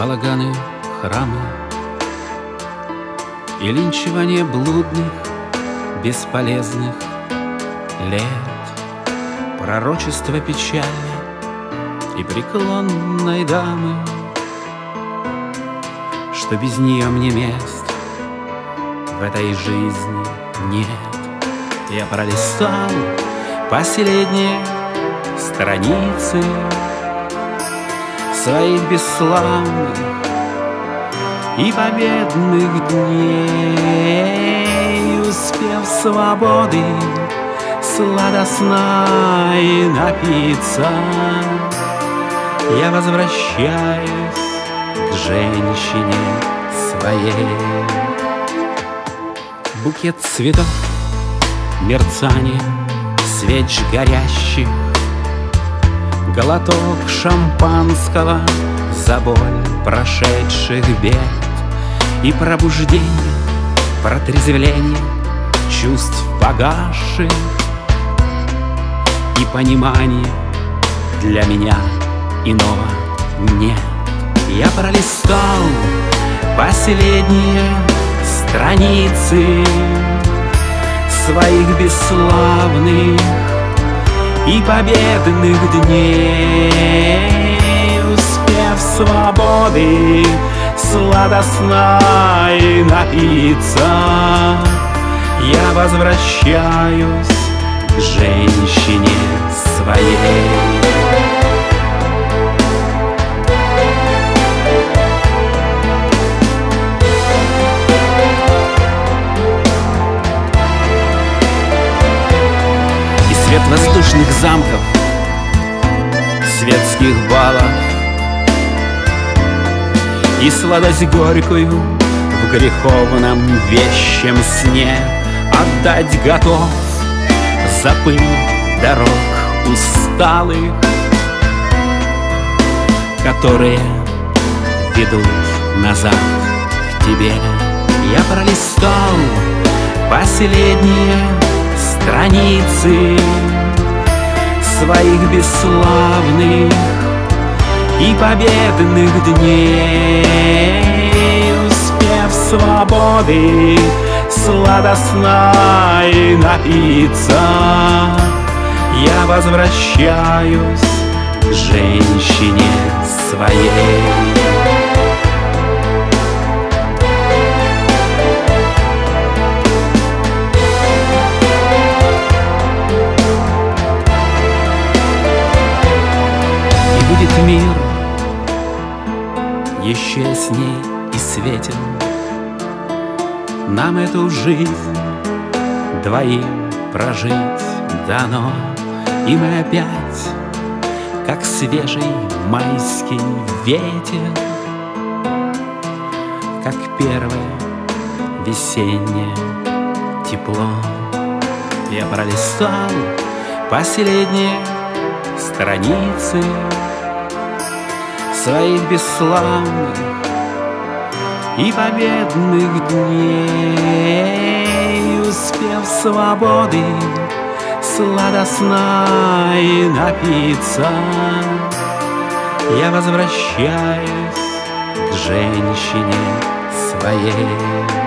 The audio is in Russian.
балаганы, храмы и линчевание блудных, бесполезных лет, пророчество печали и преклонной дамы, что без нее мне мест в этой жизни нет. Я пролистал последние страницы своих бесславных и победных дней, успев свободы сладостной напиться, я возвращаюсь к женщине своей. Букет цветов, мерцание свеч горящих, глоток шампанского за боль прошедших бед и пробуждение, протрезвление чувств погасших и понимание для меня иного нет. Я пролистал последние страницы своих бесславных и победных дней, успев свободы сладостной напиться, я возвращаюсь к женщине своей. Свет воздушных замков, светских балов и сладость горькую в греховном вещем сне отдать готов за пыль дорог усталых, которые ведут назад к тебе. Я пролистал последние страницы своих бесславных и победных дней, успев свободы сладостной напиться, я возвращаюсь к женщине своей. Будет мир еще ясней и светен, нам эту жизнь двоим прожить дано, и мы опять, как свежий майский ветер, как первое весеннее тепло. Я пролистал последние страницы своих бесславных и победных дней, успев свободы сладостной напиться, я возвращаюсь к женщине своей.